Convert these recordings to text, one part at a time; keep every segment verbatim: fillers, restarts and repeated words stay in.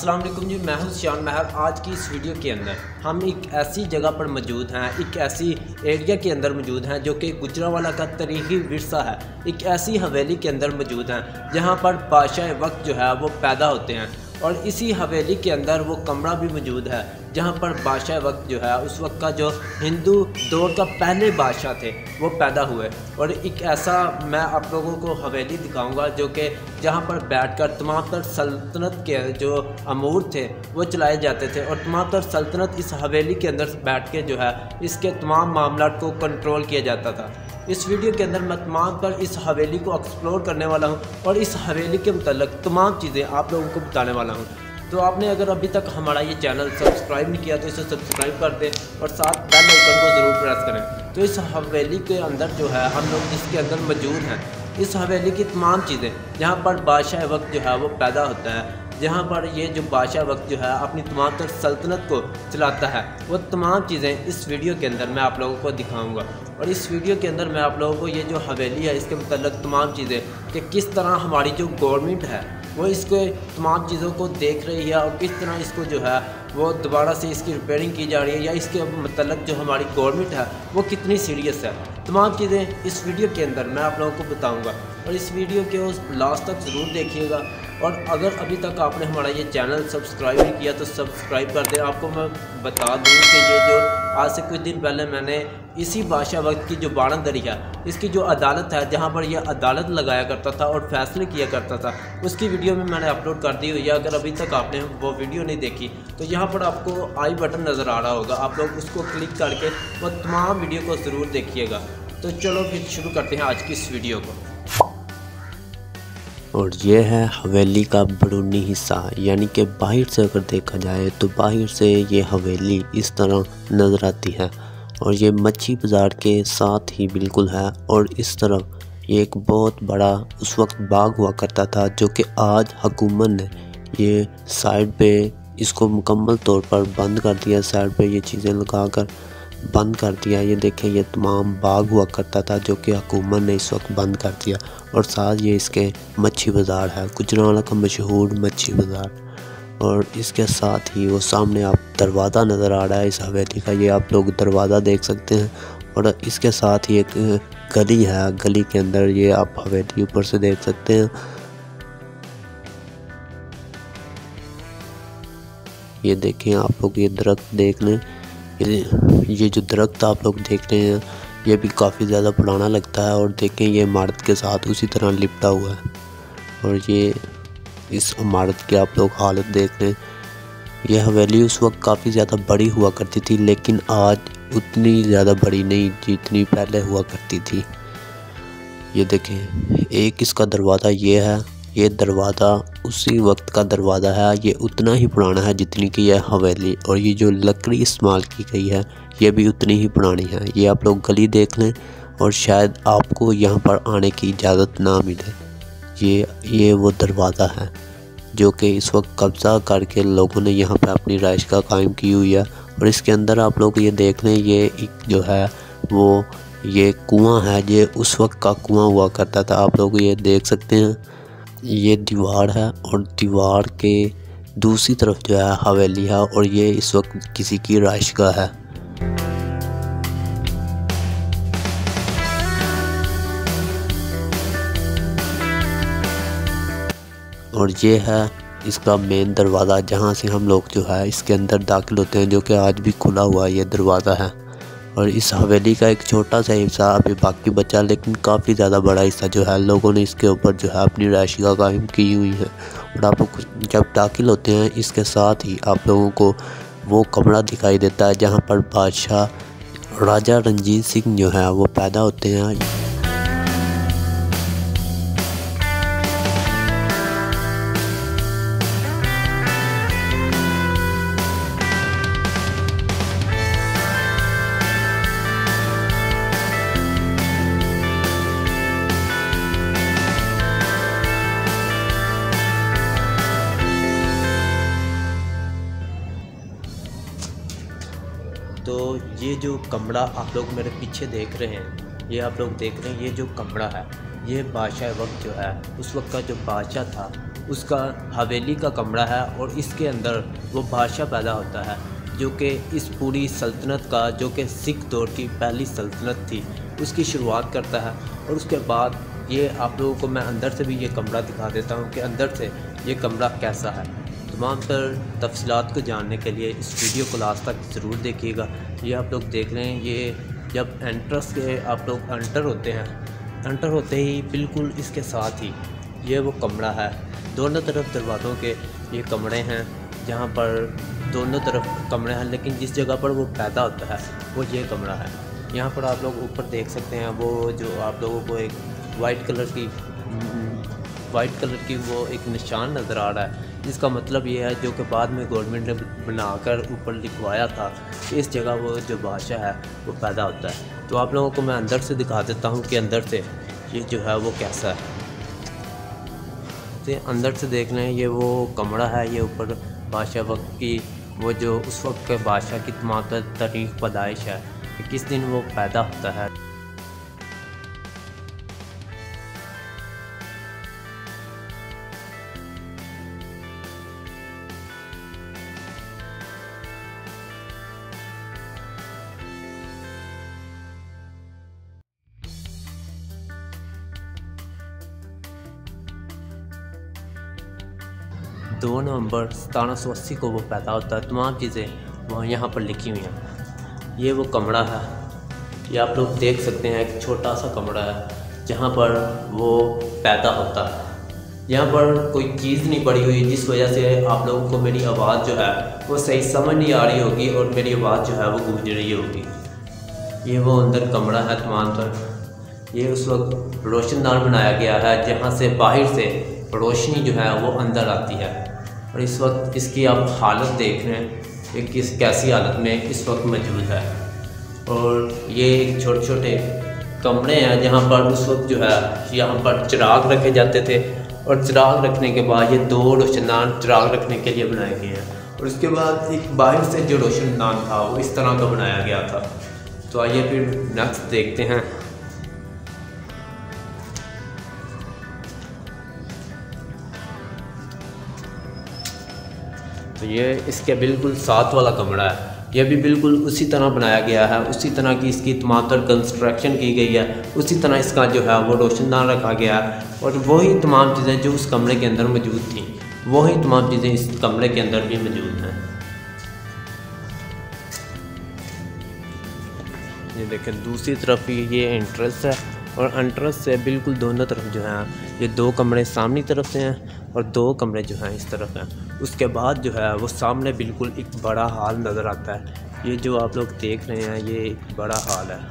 अस्सलाम वालेकुम जी, मैं हूं शान महर। आज की इस वीडियो के अंदर हम एक ऐसी जगह पर मौजूद हैं, एक ऐसी एरिया के अंदर मौजूद हैं जो कि गुजरांवाला का तारीखी विरसा है। एक ऐसी हवेली के अंदर मौजूद हैं जहां पर बादशाह वक्त जो है वो पैदा होते हैं, और इसी हवेली के अंदर वो कमरा भी मौजूद है जहां पर बादशाह वक्त जो है उस वक्त का जो हिंदू दौर का पहले बादशाह थे वो पैदा हुए। और एक ऐसा मैं आप लोगों को हवेली दिखाऊंगा जो कि जहां पर बैठकर तमाम तर सल्तनत के जो अमूर थे वो चलाए जाते थे, और तमाम तर सल्तनत इस हवेली के अंदर बैठ के जो है इसके तमाम मामला को कंट्रोल किया जाता था। इस वीडियो के अंदर मैं तमाम पर इस हवेली को एक्सप्लोर करने वाला हूं और इस हवेली के मुतल्लिक़ तमाम चीज़ें आप लोगों को बताने वाला हूं। तो आपने अगर अभी तक हमारा ये चैनल सब्सक्राइब नहीं किया तो इसे सब्सक्राइब कर दें और साथ बेल आइकन को ज़रूर प्रेस करें। तो इस हवेली के अंदर जो है हम लोग जिसके अंदर मौजूद हैं, इस हवेली की तमाम चीज़ें जहाँ पर बादशाह वक्त जो है वो पैदा होता है, जहाँ पर ये जो बादशाह वक्त जो है अपनी तमाम तर सल्तनत को चलाता है, वो तमाम चीज़ें इस वीडियो के अंदर मैं आप लोगों को दिखाऊंगा। और इस वीडियो के अंदर मैं आप लोगों को ये जो हवेली है इसके मतलब तमाम चीज़ें कि किस तरह हमारी जो गवर्नमेंट है वो इसके तमाम चीज़ों को देख रही है और किस तरह इसको जो है वो दोबारा से इसकी रिपेयरिंग की जा रही है, या इसके मतलब जो हमारी गवर्नमेंट है वो कितनी सीरियस है। तमाम चीज़ें इस वीडियो के अंदर मैं आप लोगों को बताऊंगा, और इस वीडियो के उस लास्ट तक ज़रूर देखिएगा। और अगर अभी तक आपने हमारा ये चैनल सब्सक्राइब नहीं किया तो सब्सक्राइब कर दें। आपको मैं बता दूं कि ये जो आज से कुछ दिन पहले मैंने इसी बादशाह वक्त की जो बारहदरी है, इसकी जो अदालत है जहाँ पर यह अदालत लगाया करता था और फैसले किया करता था, उसकी वीडियो भी मैंने अपलोड कर दी हुई है। अगर अभी तक आपने वो वीडियो नहीं देखी तो यहाँ पर आपको आई बटन नज़र आ रहा होगा, आप लोग उसको क्लिक करके वो तमाम वीडियो को ज़रूर देखिएगा। तो चलो फिर शुरू करते हैं आज की इस वीडियो को। और ये है हवेली का बैरूनी हिस्सा, यानी कि बाहर से अगर देखा जाए तो बाहर से ये हवेली इस तरह नज़र आती है, और ये मच्छी बाज़ार के साथ ही बिल्कुल है। और इस तरफ ये एक बहुत बड़ा उस वक्त बाग हुआ करता था जो कि आज हुकूमत ने ये साइड पे इसको मुकम्मल तौर पर बंद कर दिया, साइड पे ये चीज़ें लगा कर बंद कर दिया। ये देखें, ये तमाम बाग हुआ करता था जो कि हुकूमत ने इस वक्त बंद कर दिया। और साथ ये इसके मच्छी बाज़ार है, गुजरांवाला का मशहूर मच्छी बाज़ार। और इसके साथ ही वो सामने आप दरवाज़ा नज़र आ रहा है इस हवेली का, ये आप लोग दरवाज़ा देख सकते हैं। और इसके साथ ही एक गली है, गली के अंदर ये आप हवेली ऊपर से देख सकते हैं। ये देखें आप लोग, ये दरख्त देख लें, ये ये जो दरख्त आप लोग देख रहे हैं ये भी काफ़ी ज़्यादा पुराना लगता है। और देखें ये इमारत के साथ उसी तरह लिपटा हुआ है। और ये इस इमारत की आप लोग हालत देख लें। ये हवेली उस वक्त काफ़ी ज़्यादा बड़ी हुआ करती थी, लेकिन आज उतनी ज़्यादा बड़ी नहीं जितनी पहले हुआ करती थी। ये देखें, एक इसका दरवाज़ा ये है, ये दरवाज़ा उसी वक्त का दरवाज़ा है, ये उतना ही पुराना है जितनी कि यह हवेली। और ये जो लकड़ी इस्तेमाल की गई है ये भी उतनी ही पुरानी है। ये आप लोग गली देख लें और शायद आपको यहाँ पर आने की इजाज़त ना मिले। ये ये वो दरवाज़ा है जो कि इस वक्त कब्ज़ा करके लोगों ने यहाँ पर अपनी राइश का कायम की हुई है। और इसके अंदर आप लोग ये देख लें, ये एक जो है वो ये कुआँ है, ये उस वक्त का कुआँ हुआ करता था, आप लोग ये देख सकते हैं। ये दीवार है और दीवार के दूसरी तरफ जो है हवेली है, और ये इस वक्त किसी की राइशगाह है। और ये है इसका मेन दरवाज़ा जहाँ से हम लोग जो है इसके अंदर दाखिल होते हैं, जो कि आज भी खुला हुआ ये दरवाज़ा है। और इस हवेली का एक छोटा सा हिस्सा अभी बाकी बचा, लेकिन काफ़ी ज़्यादा बड़ा हिस्सा जो है लोगों ने इसके ऊपर जो है अपनी राशिका कायम की हुई है। और आप लोग जब दाखिल होते हैं इसके साथ ही आप लोगों को वो कमरा दिखाई देता है जहां पर बादशाह राजा रणजीत सिंह जो है वो पैदा होते हैं। तो ये जो कमरा आप लोग मेरे पीछे देख रहे हैं, ये आप लोग देख रहे हैं, ये जो कमरा है ये बादशाह वक्त जो है उस वक्त का जो बादशाह था उसका हवेली का कमरा है और इसके अंदर वो बादशाह पैदा होता है जो कि इस पूरी सल्तनत का, जो कि सिख दौर की पहली सल्तनत थी, उसकी शुरुआत करता है। और उसके बाद ये आप लोगों को मैं अंदर से भी ये कमरा दिखा देता हूँ कि अंदर से ये कमरा कैसा है। तमाम तर तफसीलात को जानने के लिए इस वीडियो को लास्ट तक ज़रूर देखिएगा। ये आप लोग देख रहे हैं, ये जब एंट्रेंस के आप लोग एंटर होते हैं, एंटर होते ही बिल्कुल इसके साथ ही ये वो कमरा है। दोनों तरफ दरवाज़ों के ये कमरे हैं, जहाँ पर दोनों तरफ कमरे हैं, लेकिन जिस जगह पर वो पैदा होता है वो ये कमरा है। यहाँ पर आप लोग ऊपर देख सकते हैं, वो जो आप लोगों को एक वाइट कलर की वाइट कलर की वो एक निशान नज़र आ रहा है, जिसका मतलब ये है जो कि बाद में गवर्नमेंट ने बनाकर ऊपर लिखवाया था कि इस जगह वो जो बादशाह है वो पैदा होता है। तो आप लोगों को मैं अंदर से दिखा देता हूँ कि अंदर से ये जो है वो कैसा है। तो अंदर से देख लें, ये वो कमरा है, ये ऊपर बादशाह वक्त की वो जो उस वक्त के बादशाह की तमाम तारीख पैदाइश है कि किस दिन वो पैदा होता है। दो नवंबर सतारह सौ अस्सी को वो पैदा होता है। तमाम चीज़ें वहाँ यहाँ पर लिखी हुई हैं। ये वो कमरा है, ये आप लोग देख सकते हैं, एक छोटा सा कमरा है जहाँ पर वो पैदा होता है। यहाँ पर कोई चीज़ नहीं पड़ी हुई, जिस वजह से आप लोगों को मेरी आवाज़ जो है वो सही समझ नहीं आ रही होगी और मेरी आवाज़ जो है वो गूंज रही होगी। ये वो अंदर कमरा है तमाम तर। ये उस वक्त रोशनदान बनाया गया है जहाँ से बाहर से रोशनी जो है वो अंदर आती है। और इस वक्त इसकी आप हालत देख रहे हैं कि किस कैसी हालत में इस वक्त मौजूद है। और ये छोटे छोटे कमरे हैं जहाँ पर उस वक्त जो है यहाँ पर चिराग रखे जाते थे, और चिराग रखने के बाद ये दो रोशनदान चिराग रखने के लिए बनाए गए हैं। और उसके बाद एक बाहर से जो रोशनदान था वो इस तरह का बनाया गया था। तो आइए फिर नेक्स्ट देखते हैं। तो ये इसके बिल्कुल साथ वाला कमरा है, यह भी बिल्कुल उसी तरह बनाया गया है, उसी तरह की इसकी तमाम तर कंस्ट्रक्शन की गई है, उसी तरह इसका जो है वो रोशनदान रखा गया है। और वही तमाम चीज़ें जो उस कमरे के अंदर मौजूद थी, वही तमाम चीज़ें इस कमरे के अंदर भी मौजूद हैं। ये देखें, दूसरी तरफ ये एंट्रेंस है और एंट्रेंस से बिल्कुल दोनों तरफ जो है ये दो कमरे सामने तरफ से हैं और दो कमरे जो हैं इस तरफ हैं। उसके बाद जो है वो सामने बिल्कुल एक बड़ा हॉल नज़र आता है। ये जो आप लोग देख रहे हैं ये एक बड़ा हॉल है।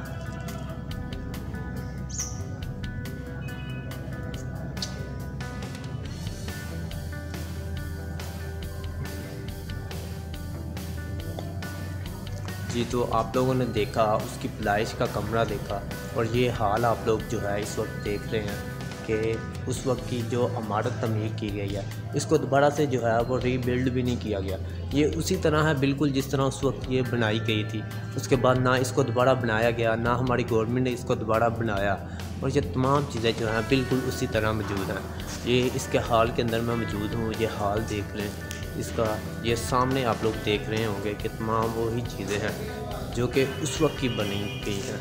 जी, तो आप लोगों ने देखा उसकी पैदाइश का कमरा देखा, और ये हाल आप लोग जो है इस वक्त देख रहे हैं कि उस वक्त की जो इमारत तमीर की गई है, इसको दोबारा से जो है वो रीबिल्ड भी नहीं किया गया। ये उसी तरह है बिल्कुल जिस तरह उस वक्त ये बनाई गई थी। उसके बाद ना इसको दोबारा बनाया गया, ना हमारी गवर्नमेंट ने इसको दोबारा बनाया, और ये तमाम चीज़ें जो हैं बिल्कुल उसी तरह मौजूद हैं। ये इसके हाल के अंदर मैं मौजूद हूँ, ये हाल देख लें इसका। ये सामने आप लोग देख रहे होंगे कि तमाम वही चीज़ें हैं जो कि उस वक्त की बनी गई हैं।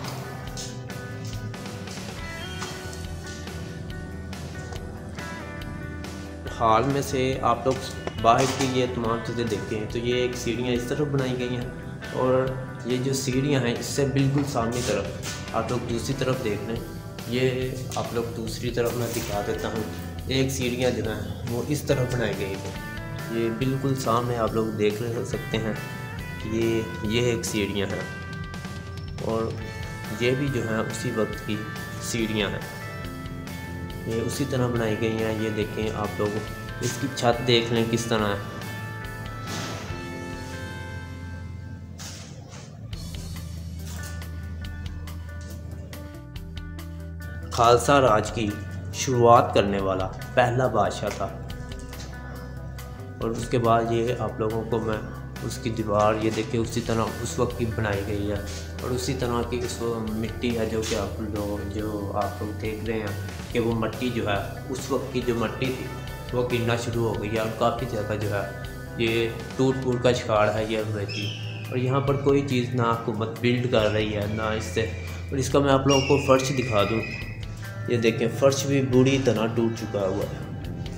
हाल में से आप लोग बाहर की ये तमाम चीज़ें देखते हैं, तो ये एक सीढ़ियाँ इस तरफ बनाई गई हैं, और ये जो सीढ़ियाँ हैं इससे बिल्कुल सामने तरफ आप लोग दूसरी तरफ देख लें। ये आप लोग दूसरी तरफ मैं दिखा देता हूँ। एक सीढ़ियाँ जो हैं वो इस तरफ बनाई गई हैं। ये बिल्कुल सामने आप लोग देख सकते हैं कि ये ये एक सीढ़ियाँ हैं, और ये भी जो है उसी वक्त की सीढ़ियाँ हैं। ये उसी तरह बनाई गई हैं। ये देखें आप लोग, इसकी छत देख लें किस तरह है। खालसा राज की शुरुआत करने वाला पहला बादशाह था। और उसके बाद ये आप लोगों को मैं उसकी दीवार ये देखिए उसी तरह उस वक्त की बनाई गई है, और उसी तरह की उस मिट्टी है जो कि आप लोग जो आप लोग देख रहे हैं कि वो मिट्टी जो है उस वक्त की जो मिट्टी थी वो गिरना शुरू हो गई है और काफ़ी ज़्यादा जो है ये टूट फूट का शिकार है ये हवेली। और यहाँ पर कोई चीज़ ना हुकूमत बिल्ड कर रही है ना इससे। और इसका मैं आप लोगों को फ़र्श दिखा दूँ, ये देखें फ़र्श भी बुरी तरह टूट चुका हुआ है।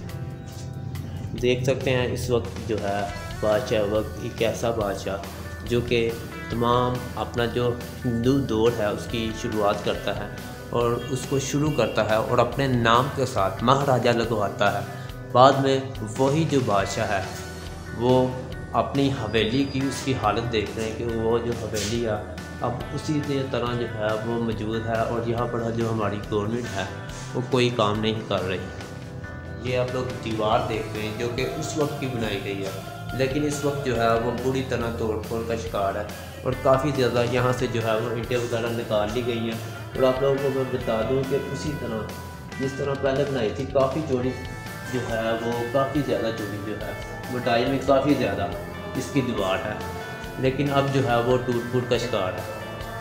देख सकते हैं इस वक्त जो है बादशाह वक्त एक ऐसा बादशाह जो कि तमाम अपना जो हिंदू दौर है उसकी शुरुआत करता है और उसको शुरू करता है और अपने नाम के साथ महाराजा लगवाता है। बाद में वही जो बादशाह है वो अपनी हवेली की उसकी हालत देख रहे हैं कि वो जो हवेली है अब उसी तरह जो है वो मौजूद है और यहाँ पर जो हमारी गवर्नमेंट है वो कोई काम नहीं कर रही। ये आप लोग दीवार देख रहे हैं जो कि उस वक्त की बनाई गई है, लेकिन इस वक्त जो है वो बुरी तरह तोड़ फोड़ का शिकार है और काफ़ी ज़्यादा यहाँ से जो है वो ईंटें वगैरह निकाल ली गई हैं। और आप लोगों को मैं बता दूँ कि उसी तरह जिस तरह पहले बनाई थी काफ़ी चौड़ी जो है वो काफ़ी ज़्यादा चौड़ी जो है मोटाई में काफ़ी ज़्यादा इसकी दीवार है, लेकिन अब जो है वो टूट फूट का शिकार है।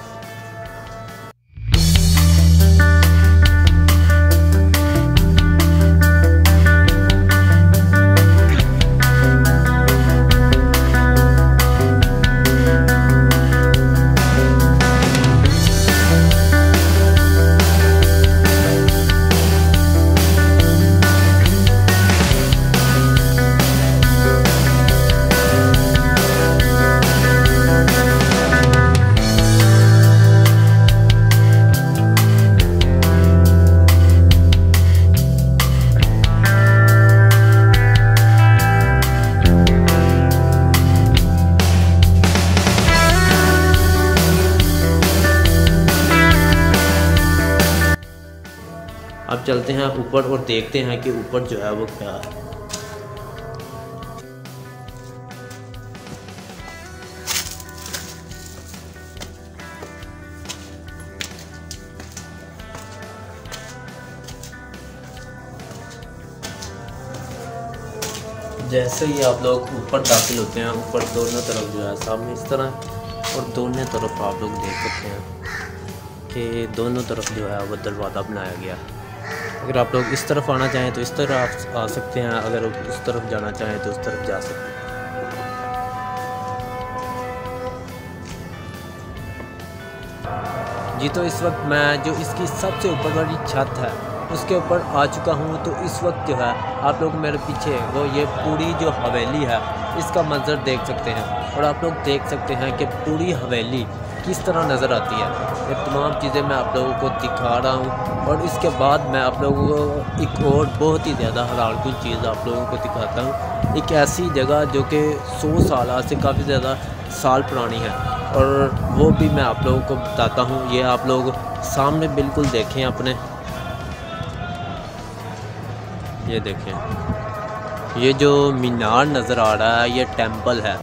अब चलते हैं ऊपर और देखते हैं कि ऊपर जो है वो क्या है। जैसे ही आप लोग ऊपर दाखिल होते हैं, ऊपर दोनों तरफ जो है सामने इस तरह और दोनों तरफ आप लोग देख सकते हैं कि दोनों तरफ जो है वो दरवाज़ा बनाया गया। अगर आप लोग इस तरफ आना चाहें तो इस तरफ आ सकते हैं, अगर उस तरफ जाना चाहें तो उस तरफ जा सकते हैं। जी तो इस वक्त मैं जो इसकी सबसे ऊपर वाली छत है उसके ऊपर आ चुका हूँ। तो इस वक्त जो है आप लोग मेरे पीछे वो ये पूरी जो हवेली है इसका मंजर देख सकते हैं और आप लोग देख सकते हैं कि पूरी हवेली किस तरह नज़र आती है। ये तमाम चीज़ें मैं आप लोगों को दिखा रहा हूँ और इसके बाद मैं आप लोगों को एक और बहुत ही ज़्यादा हैरानकुन चीज़ आप लोगों को दिखाता हूँ। एक ऐसी जगह जो कि सौ साल से काफ़ी ज़्यादा साल पुरानी है और वो भी मैं आप लोगों को बताता हूँ। ये आप लोग सामने बिल्कुल देखें अपने, ये देखें ये जो मीनार नज़र आ रहा है ये टेंपल है,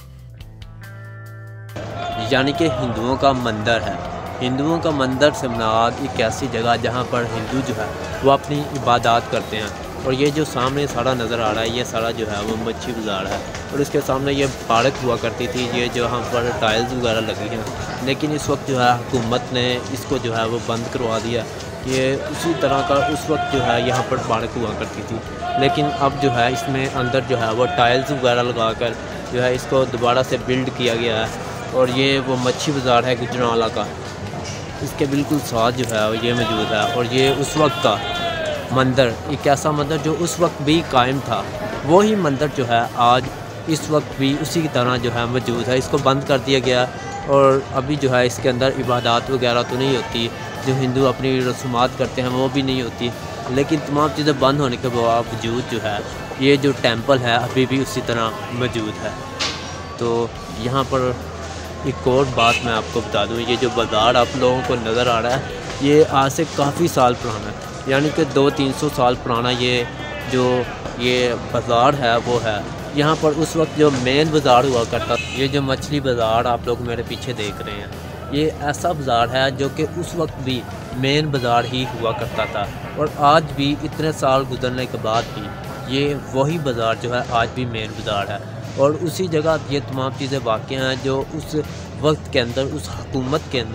यानी कि हिंदुओं का मंदिर है। हिंदुओं का मंदिर से मुराद एक ऐसी जगह जहाँ पर हिंदू जो है वो अपनी इबादत करते हैं। और ये जो सामने सारा नज़र आ रहा है ये सारा जो है वो मच्छी बाज़ार है और इसके सामने ये पार्क हुआ करती थी, ये जो यहाँ पर टाइल्स वगैरह लगी हैं, लेकिन इस वक्त जो है हुकूमत ने इसको जो है वो बंद करवा दिया। ये उसी तरह का उस वक्त जो है यहाँ पर पार्क हुआ करती थी, लेकिन अब जो है इसमें अंदर जो है वो टाइल्स वगैरह लगा कर जो है इसको दोबारा से बिल्ड किया गया है। और ये वो मच्छी बाज़ार है गुजरांवाला का, इसके बिल्कुल साथ जो है ये मौजूद है। और ये उस वक्त का मंदिर, एक ऐसा मंदिर जो उस वक्त भी कायम था, वही मंदिर जो है आज इस वक्त भी उसी की तरह जो है मौजूद है। इसको बंद कर दिया गया और अभी जो है इसके अंदर इबादत वगैरह तो नहीं होती, जो हिंदू अपनी रसूमात करते हैं वो भी नहीं होती, लेकिन तमाम चीज़ें बंद होने के बावजूद जो है ये जो टेंपल है अभी भी उसी तरह मौजूद है। तो यहाँ पर एक और बात मैं आपको बता दूँ, ये जो बाज़ार आप लोगों को नज़र आ रहा है ये आज से काफ़ी साल पुराना है, यानी कि दो तीन सौ साल पुराना ये जो ये बाज़ार है वो है। यहाँ पर उस वक्त जो मेन बाज़ार हुआ करता, ये जो मछली बाज़ार आप लोग मेरे पीछे देख रहे हैं, ये ऐसा बाज़ार है जो कि उस वक्त भी मेन बाज़ार ही हुआ करता था और आज भी इतने साल गुजरने के बाद भी ये वही बाज़ार जो है आज भी मेन बाज़ार है। और उसी जगह ये तमाम चीज़ें वाक़ हैं जो उस वक्त के अंदर, उस हुकूमत के अंदर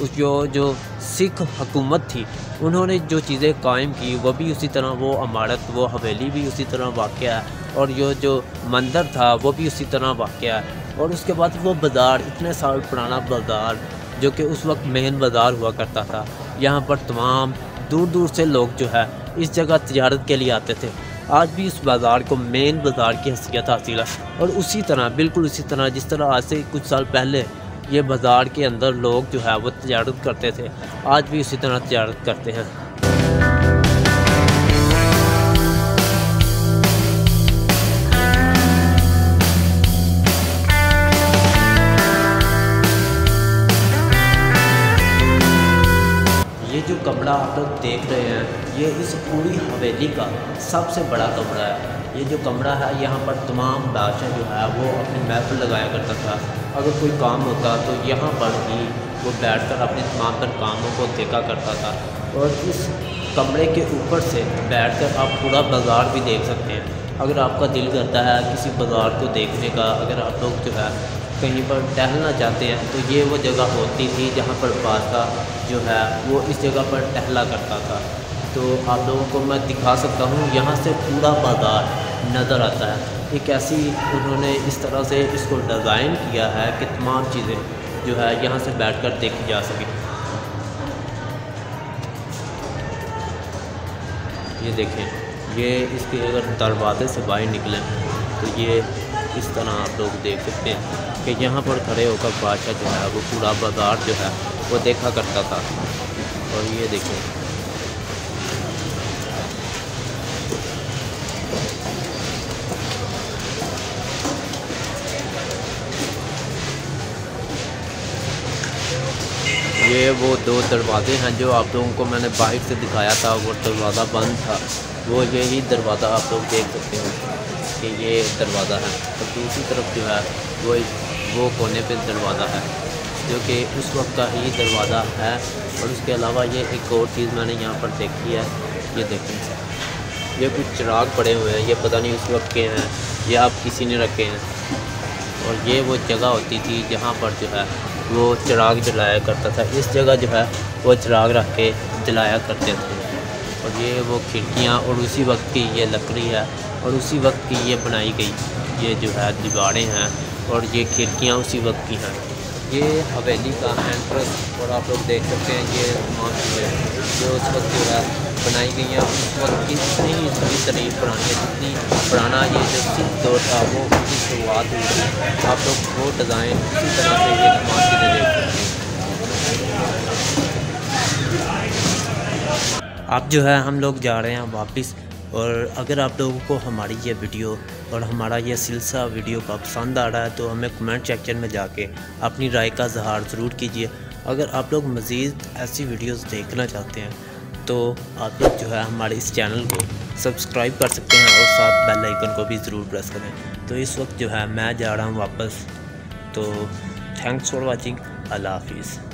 उस जो जो सिख हुकूमत थी उन्होंने जो चीज़ें कायम की वो भी उसी तरह, वो इमारत वो हवेली भी उसी तरह वाक़या है, और यो जो मंदिर था वो भी उसी तरह वाक़या है। और उसके बाद वो बाज़ार, इतने साल पुराना बाज़ार जो कि उस वक्त मेन बाज़ार हुआ करता था, यहाँ पर तमाम दूर दूर से लोग जो है इस जगह तिजारत के लिए आते थे। आज भी इस बाज़ार को मेन बाज़ार की हैसियत हासिल है, और उसी तरह बिल्कुल उसी तरह जिस तरह आज से कुछ साल पहले ये बाज़ार के अंदर लोग जो है वो तिजारत करते थे, आज भी उसी तरह तिजारत करते हैं। ये जो कमरा आप लोग देख रहे हैं ये इस पूरी हवेली का सबसे बड़ा कमरा है। ये जो कमरा है यहाँ पर तमाम बादशाह जो है वो अपनी महफिल लगाया करता था। अगर कोई काम होता तो यहाँ पर ही वो बैठकर अपने तमाम तर कामों को देखा करता था। और इस कमरे के ऊपर से बैठकर आप पूरा बाज़ार भी देख सकते हैं। अगर आपका दिल करता है किसी बाज़ार को देखने का, अगर आप लोग जो है कहीं पर टहलना चाहते हैं तो ये वो जगह होती थी जहाँ पर बादशाह जो है वो इस जगह पर टहला करता था। तो आप लोगों को मैं दिखा सकता हूँ, यहाँ से पूरा बाज़ार नज़र आता है। एक ऐसी उन्होंने इस तरह से इसको डिज़ाइन किया है कि तमाम चीज़ें जो है यहाँ से बैठकर देखी जा सके। ये देखें, ये इसके अगर दरवाजे से बाहर निकलें तो ये इस तरह आप लोग देख सकते हैं कि यहाँ पर खड़े होकर बादशाह जो है वो पूरा बाज़ार जो है वो देखा करता था। और ये देखें, ये वो दो दरवाज़े हैं जो आप लोगों को मैंने बाहर से दिखाया था, वो दरवाज़ा बंद था, वो यही दरवाज़ा आप लोग देख सकते हैं कि ये दरवाज़ा है। और दूसरी तरफ जो है वो वो कोने पे दरवाज़ा है जो कि उस वक्त का ही दरवाज़ा है। और उसके अलावा ये एक और चीज़ मैंने यहाँ पर देखी है, ये देखें, ये कुछ चिराग पड़े हुए हैं, ये पता नहीं उस वक्त के हैं ये आप किसी ने रखे हैं। और ये वो जगह होती थी जहाँ पर जो है वो चिराग जलाया करता था। इस जगह जो है वो चिराग रख के जलाया करते थे। और ये वो खिड़कियाँ और उसी वक्त की ये लकड़ी है और उसी वक्त की ये बनाई गई ये जो है दीवारें हैं और ये खिड़कियाँ उसी वक्त की हैं। ये हवेली का एंट्रेंस, और आप लोग देख सकते हैं ये तमाम चीज़ें जो उस वक्त जो है बनाई गई हैं। उस वक्त की इतनी इतनी तरीफ पुरानी है, जितनी पुराना ये जो सिख दौर था वो उसकी शुरुआत हुई थी। आप लोग वो डिज़ाइन उसी तरह से ये तमाम चीज़ें देख सकते हैं। अब जो है हम लोग जा रहे हैं वापस। और अगर आप लोगों को हमारी ये वीडियो और हमारा ये सिलसिला वीडियो का पसंद आ रहा है तो हमें कमेंट सेक्शन में जाके अपनी राय का इज़हार ज़रूर कीजिए। अगर आप लोग मज़ीद ऐसी वीडियोस देखना चाहते हैं तो आप लोग जो है हमारे इस चैनल को सब्सक्राइब कर सकते हैं और साथ बेल आइकन को भी ज़रूर प्रेस करें। तो इस वक्त जो है मैं जा रहा हूँ वापस। तो थैंक्स फॉर वॉचिंग। अल्लाह हाफिज़।